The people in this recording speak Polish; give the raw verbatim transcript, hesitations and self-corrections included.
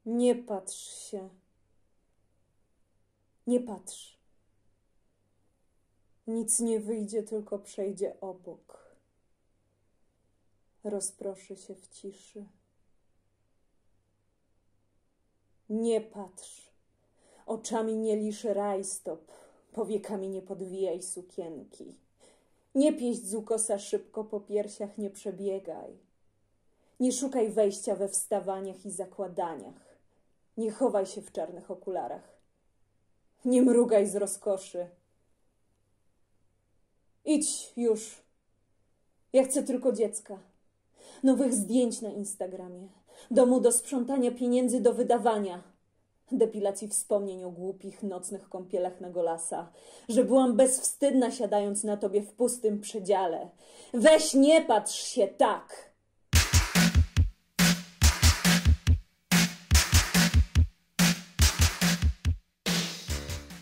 Nie patrz się. Nie patrz. Nic nie wyjdzie, tylko przejdzie obok. Rozproszy się w ciszy. Nie patrz. Oczami nie lisz rajstop, powiekami nie podwijaj sukienki. Nie pieść z ukosa szybko po piersiach, nie przebiegaj. Nie szukaj wejścia we wstawaniach i zakładaniach. Nie chowaj się w czarnych okularach. Nie mrugaj z rozkoszy. Idź już. Ja chcę tylko dziecka. Nowych zdjęć na Instagramie. Domu do sprzątania, pieniędzy do wydawania. Depilacji wspomnień o głupich, nocnych kąpielach na Golasa. Że byłam bezwstydna, siadając na tobie w pustym przedziale. Weź, nie patrz się tak!